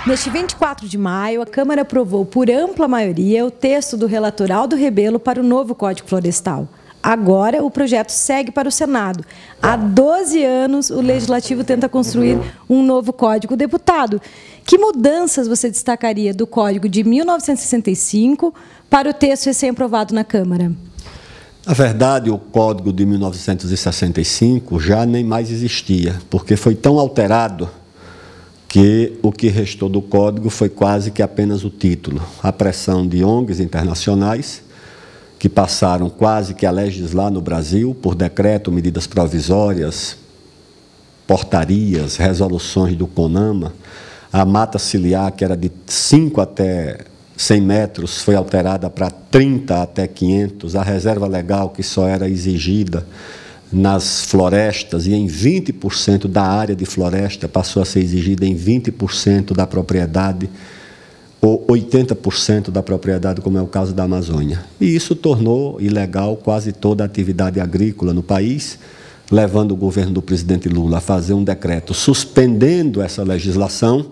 Neste 24 de maio, a Câmara aprovou por ampla maioria o texto do relator Aldo Rebelo para o novo Código Florestal. Agora, o projeto segue para o Senado. Há 12 anos, o Legislativo tenta construir um novo código. Deputado, que mudanças você destacaria do Código de 1965 para o texto recém-aprovado na Câmara? Na verdade, o Código de 1965 já nem mais existia, porque foi tão alterado que o que restou do Código foi quase que apenas o título. A pressão de ONGs internacionais, que passaram quase que a legislar no Brasil, por decreto, medidas provisórias, portarias, resoluções do CONAMA. A mata ciliar, que era de 5 até 100 metros, foi alterada para 30 até 500. A reserva legal, que só era exigida nas florestas e em 20% da área de floresta, passou a ser exigida em 20% da propriedade, ou 80% da propriedade, como é o caso da Amazônia. E isso tornou ilegal quase toda a atividade agrícola no país, levando o governo do presidente Lula a fazer um decreto suspendendo essa legislação,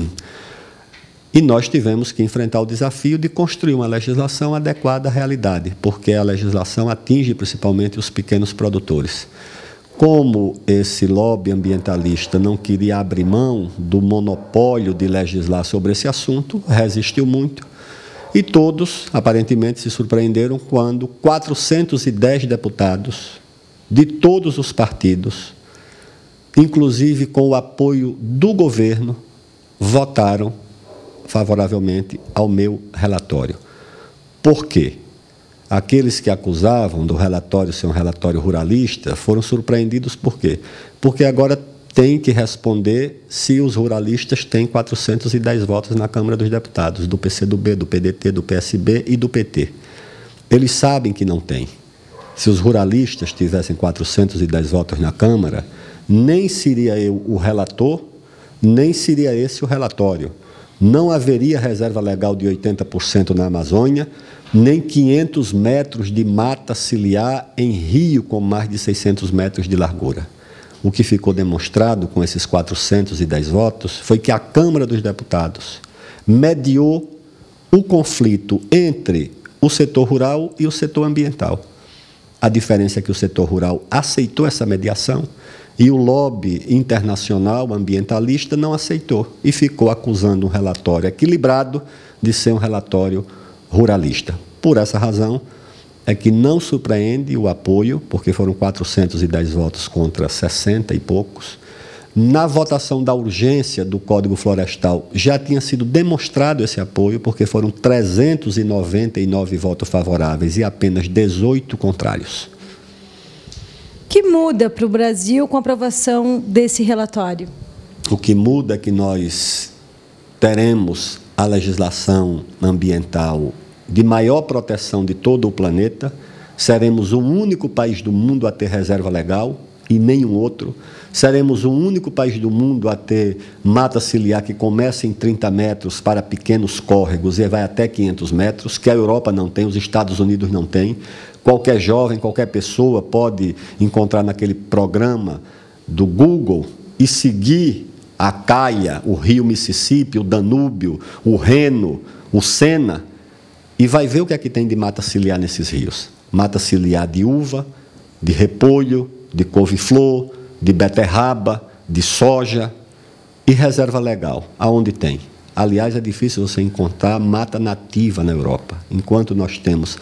e nós tivemos que enfrentar o desafio de construir uma legislação adequada à realidade, porque a legislação atinge principalmente os pequenos produtores. Como esse lobby ambientalista não queria abrir mão do monopólio de legislar sobre esse assunto, resistiu muito, e todos, aparentemente, se surpreenderam quando 410 deputados de todos os partidos, inclusive com o apoio do governo, votaram favoravelmente ao meu relatório. Por quê? Aqueles que acusavam do relatório ser um relatório ruralista foram surpreendidos por quê? Porque agora tem que responder se os ruralistas têm 410 votos na Câmara dos Deputados, do PCdoB, do PDT, do PSB e do PT. Eles sabem que não tem. Se os ruralistas tivessem 410 votos na Câmara, nem seria eu o relator, nem seria esse o relatório. Não haveria reserva legal de 80% na Amazônia, nem 500 metros de mata ciliar em rio com mais de 600 metros de largura. O que ficou demonstrado com esses 410 votos foi que a Câmara dos Deputados mediou o conflito entre o setor rural e o setor ambiental. A diferença é que o setor rural aceitou essa mediação e o lobby internacional ambientalista não aceitou e ficou acusando um relatório equilibrado de ser um relatório ruralista. Por essa razão é que não surpreende o apoio, porque foram 410 votos contra 60 e poucos. Na votação da urgência do Código Florestal já tinha sido demonstrado esse apoio, porque foram 399 votos favoráveis e apenas 18 contrários. O que muda para o Brasil com a aprovação desse relatório? O que muda é que nós teremos a legislação ambiental de maior proteção de todo o planeta, seremos o único país do mundo a ter reserva legal e nenhum outro, seremos o único país do mundo a ter mata ciliar que começa em 30 metros para pequenos córregos e vai até 500 metros, que a Europa não tem, os Estados Unidos não têm. Qualquer jovem, qualquer pessoa pode encontrar naquele programa do Google e seguir a Caia, o rio Mississippi, o Danúbio, o Reno, o Sena, e vai ver o que é que tem de mata ciliar nesses rios. Mata ciliar de uva, de repolho, de couve-flor, de beterraba, de soja e reserva legal, aonde tem. Aliás, é difícil você encontrar mata nativa na Europa, enquanto nós temos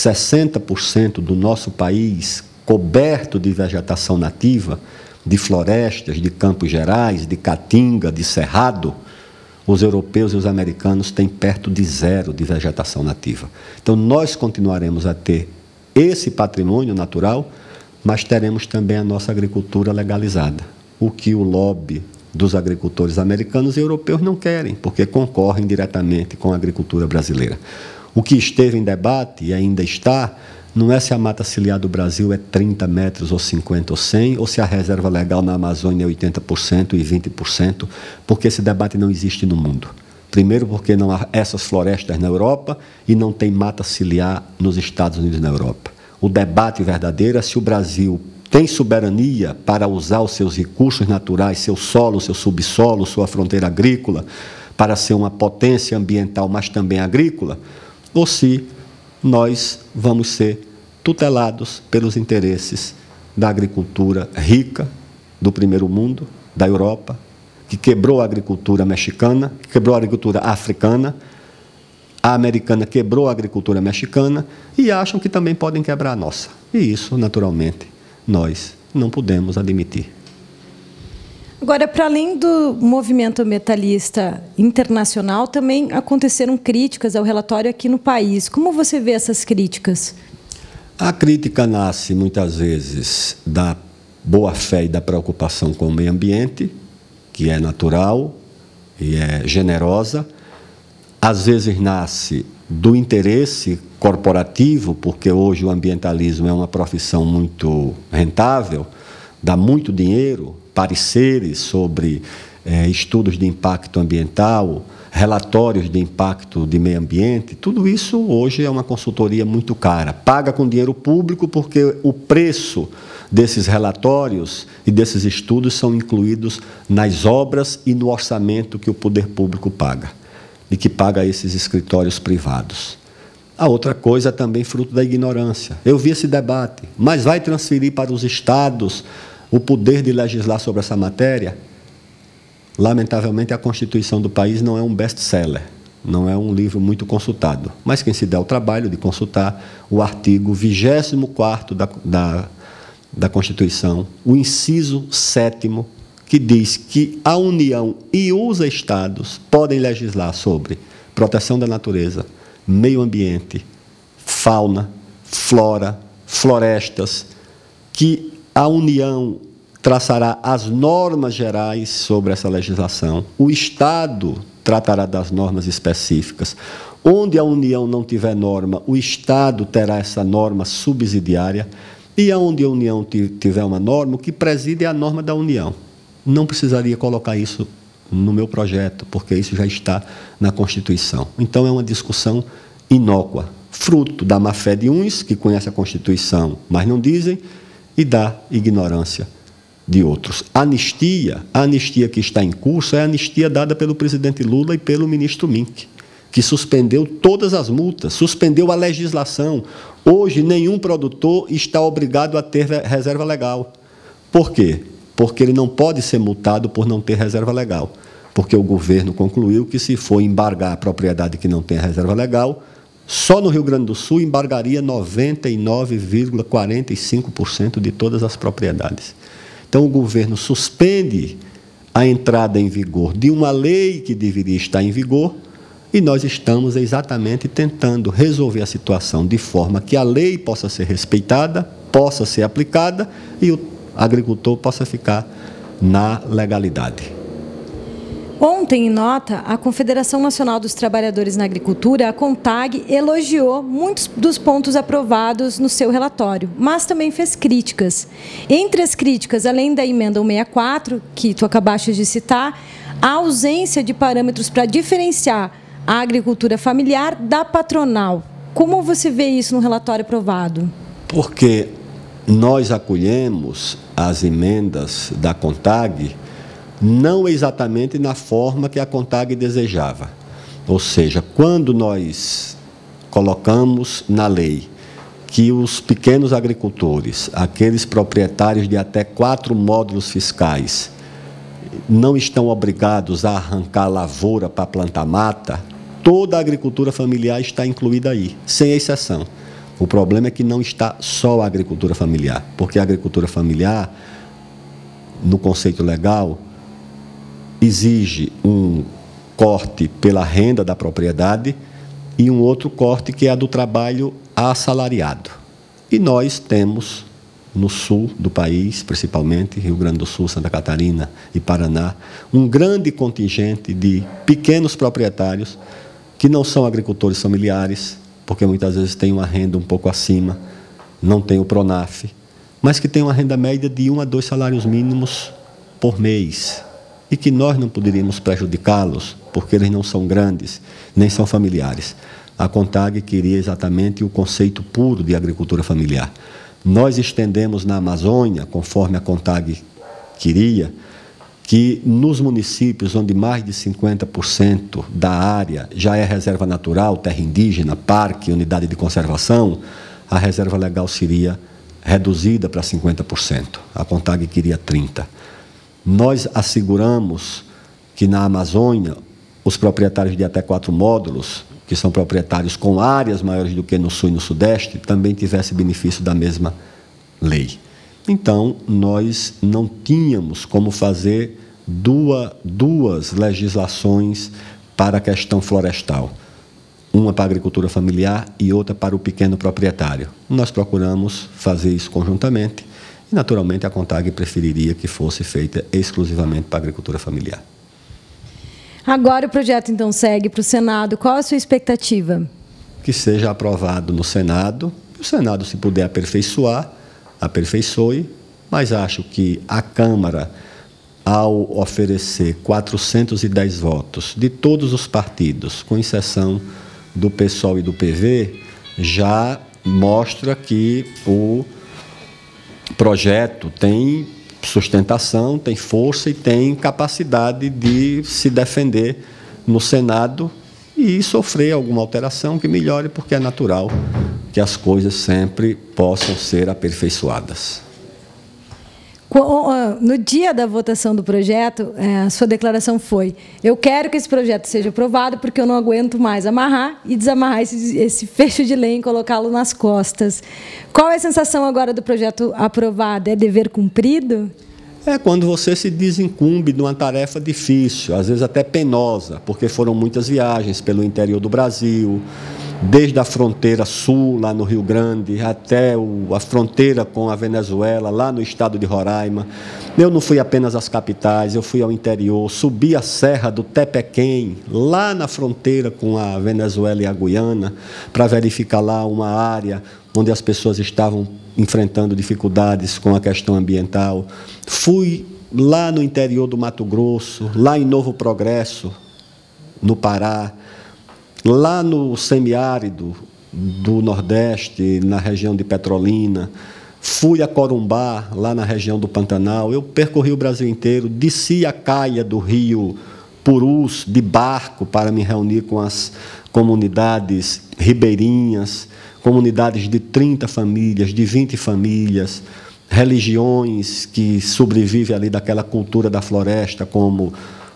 60% do nosso país coberto de vegetação nativa, de florestas, de campos gerais, de caatinga, de cerrado, os europeus e os americanos têm perto de zero de vegetação nativa. Então, nós continuaremos a ter esse patrimônio natural, mas teremos também a nossa agricultura legalizada, o que o lobby dos agricultores americanos e europeus não querem, porque concorrem diretamente com a agricultura brasileira. O que esteve em debate e ainda está, não é se a mata ciliar do Brasil é 30 metros, ou 50 ou 100, ou se a reserva legal na Amazônia é 80% e 20%, porque esse debate não existe no mundo. Primeiro, porque não há essas florestas na Europa e não tem mata ciliar nos Estados Unidos e na Europa. O debate verdadeiro é se o Brasil tem soberania para usar os seus recursos naturais, seu solo, seu subsolo, sua fronteira agrícola, para ser uma potência ambiental, mas também agrícola, ou se nós vamos ser tutelados pelos interesses da agricultura rica do primeiro mundo, da Europa, que quebrou a agricultura mexicana, que quebrou a agricultura africana, a americana quebrou a agricultura mexicana e acham que também podem quebrar a nossa. E isso, naturalmente, nós não podemos admitir. Agora, para além do movimento ambientalista internacional, também aconteceram críticas ao relatório aqui no país. Como você vê essas críticas? A crítica nasce, muitas vezes, da boa-fé e da preocupação com o meio ambiente, que é natural e é generosa. Às vezes nasce do interesse corporativo, porque hoje o ambientalismo é uma profissão muito rentável, dá muito dinheiro, pareceres sobre estudos de impacto ambiental, relatórios de impacto de meio ambiente, tudo isso hoje é uma consultoria muito cara. Paga com dinheiro público porque o preço desses relatórios e desses estudos são incluídos nas obras e no orçamento que o poder público paga e que paga esses escritórios privados. A outra coisa é também fruto da ignorância. Eu vi esse debate, mas vai transferir para os estados o poder de legislar sobre essa matéria? Lamentavelmente, a Constituição do país não é um best-seller, não é um livro muito consultado. Mas quem se der o trabalho de consultar o artigo 24º da Constituição, o inciso 7º, que diz que a União e os estados podem legislar sobre proteção da natureza, meio ambiente, fauna, flora, florestas, que a União traçará as normas gerais sobre essa legislação, o Estado tratará das normas específicas. Onde a União não tiver norma, o Estado terá essa norma subsidiária, e onde a União tiver uma norma, o que preside é a norma da União. Não precisaria colocar isso no meu projeto, porque isso já está na Constituição. Então, é uma discussão inócua, fruto da má-fé de uns, que conhecem a Constituição, mas não dizem, e da ignorância de outros. A anistia que está em curso é a anistia dada pelo presidente Lula e pelo ministro Mink, que suspendeu todas as multas, suspendeu a legislação. Hoje, nenhum produtor está obrigado a ter reserva legal. Por quê? Porque ele não pode ser multado por não ter reserva legal. Porque o governo concluiu que, se for embargar a propriedade que não tem reserva legal, só no Rio Grande do Sul embargaria 99,45% de todas as propriedades. Então, o governo suspende a entrada em vigor de uma lei que deveria estar em vigor, e nós estamos exatamente tentando resolver a situação de forma que a lei possa ser respeitada, possa ser aplicada e o agricultor possa ficar na legalidade. Ontem, em nota, a Confederação Nacional dos Trabalhadores na Agricultura, a CONTAG, elogiou muitos dos pontos aprovados no seu relatório, mas também fez críticas. Entre as críticas, além da emenda 164, que tu acabaste de citar, a ausência de parâmetros para diferenciar a agricultura familiar da patronal. Como você vê isso no relatório aprovado? Porque nós acolhemos as emendas da CONTAG não exatamente na forma que a CONTAG desejava. Ou seja, quando nós colocamos na lei que os pequenos agricultores, aqueles proprietários de até 4 módulos fiscais, não estão obrigados a arrancar lavoura para plantar mata, toda a agricultura familiar está incluída aí, sem exceção. O problema é que não está só a agricultura familiar, porque a agricultura familiar, no conceito legal, exige um corte pela renda da propriedade e um outro corte que é a do trabalho assalariado. E nós temos, no sul do país, principalmente Rio Grande do Sul, Santa Catarina e Paraná, um grande contingente de pequenos proprietários que não são agricultores familiares, porque muitas vezes têm uma renda um pouco acima, não tem o PRONAF, mas que têm uma renda média de 1 a 2 salários mínimos por mês, e que nós não poderíamos prejudicá-los, porque eles não são grandes, nem são familiares. A CONTAG queria exatamente o conceito puro de agricultura familiar. Nós estendemos na Amazônia, conforme a CONTAG queria, que nos municípios onde mais de 50% da área já é reserva natural, terra indígena, parque, unidade de conservação, a reserva legal seria reduzida para 50%. A CONTAG queria 30%. Nós asseguramos que na Amazônia, os proprietários de até 4 módulos, que são proprietários com áreas maiores do que no Sul e no Sudeste, também tivessem benefício da mesma lei. Então, nós não tínhamos como fazer duas legislações para a questão florestal. Uma para a agricultura familiar e outra para o pequeno proprietário. Nós procuramos fazer isso conjuntamente e, naturalmente, a CONTAG preferiria que fosse feita exclusivamente para a agricultura familiar. Agora o projeto, então, segue para o Senado. Qual a sua expectativa? Que seja aprovado no Senado. O Senado, se puder aperfeiçoar, aperfeiçoe, mas acho que a Câmara, ao oferecer 410 votos de todos os partidos, com exceção do PSOL e do PV, já mostra que o projeto tem sustentação, tem força e tem capacidade de se defender no Senado e sofrer alguma alteração que melhore, porque é natural que as coisas sempre possam ser aperfeiçoadas. No dia da votação do projeto, a sua declaração foi: eu quero que esse projeto seja aprovado porque eu não aguento mais amarrar e desamarrar esse fecho de lei e colocá-lo nas costas. Qual é a sensação agora do projeto aprovado? É dever cumprido? É quando você se desincumbe de uma tarefa difícil, às vezes até penosa, porque foram muitas viagens pelo interior do Brasil, desde a fronteira sul, lá no Rio Grande, até a fronteira com a Venezuela, lá no estado de Roraima. Eu não fui apenas às capitais, eu fui ao interior, subi a Serra do Tepequém, lá na fronteira com a Venezuela e a Guiana, para verificar lá uma área onde as pessoas estavam enfrentando dificuldades com a questão ambiental. Fui lá no interior do Mato Grosso, lá em Novo Progresso, no Pará, lá no semiárido do Nordeste, na região de Petrolina. Fui a Corumbá, lá na região do Pantanal. Eu percorri o Brasil inteiro, desci a caia do rio Purus de barco para me reunir com as comunidades ribeirinhas, comunidades de 30 famílias, de 20 famílias, religiões que sobrevivem ali daquela cultura da floresta, como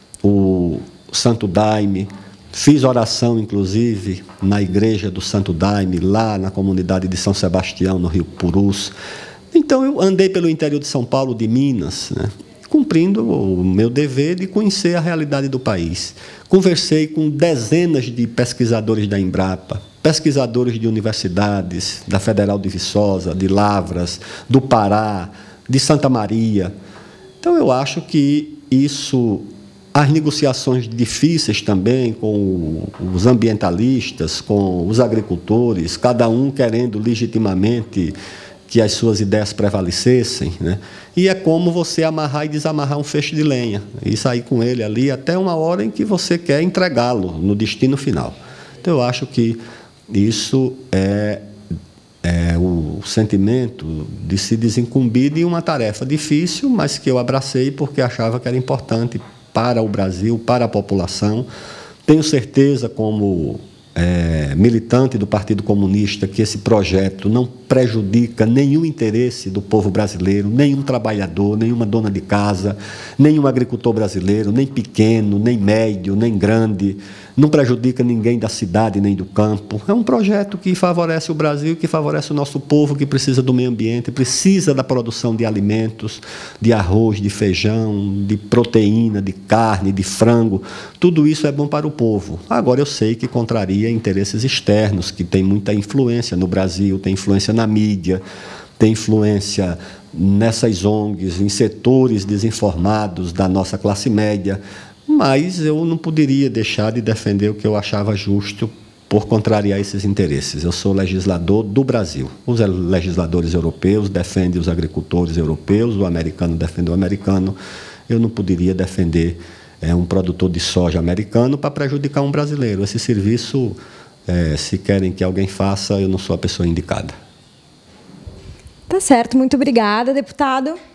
o Santo Daime. Fiz oração, inclusive, na igreja do Santo Daime, lá na comunidade de São Sebastião, no Rio Purus. Então, eu andei pelo interior de São Paulo, de Minas, né, cumprindo o meu dever de conhecer a realidade do país. Conversei com dezenas de pesquisadores da Embrapa, pesquisadores de universidades, da Federal de Viçosa, de Lavras, do Pará, de Santa Maria. Então, eu acho que isso... As negociações difíceis também com os ambientalistas, com os agricultores, cada um querendo legitimamente que as suas ideias prevalecessem, né? E é como você amarrar e desamarrar um feixe de lenha e sair com ele ali até uma hora em que você quer entregá-lo no destino final. Então, eu acho que isso é o sentimento de se desincumbir de uma tarefa difícil, mas que eu abracei porque achava que era importante para o Brasil, para a população. Tenho certeza, como militante do Partido Comunista, que esse projeto não prejudica nenhum interesse do povo brasileiro, nenhum trabalhador, nenhuma dona de casa, nenhum agricultor brasileiro, nem pequeno, nem médio, nem grande, não prejudica ninguém da cidade nem do campo. É um projeto que favorece o Brasil, que favorece o nosso povo, que precisa do meio ambiente, precisa da produção de alimentos, de arroz, de feijão, de proteína, de carne, de frango. Tudo isso é bom para o povo. Agora, eu sei que contraria interesses externos, que tem muita influência no Brasil, tem influência na mídia, tem influência nessas ONGs, em setores desinformados da nossa classe média, mas eu não poderia deixar de defender o que eu achava justo por contrariar esses interesses. Eu sou legislador do Brasil. Os legisladores europeus defendem os agricultores europeus, o americano defende o americano. Eu não poderia defender um produtor de soja americano para prejudicar um brasileiro. Esse serviço, se querem que alguém faça, eu não sou a pessoa indicada. Tá certo, muito obrigada, deputado.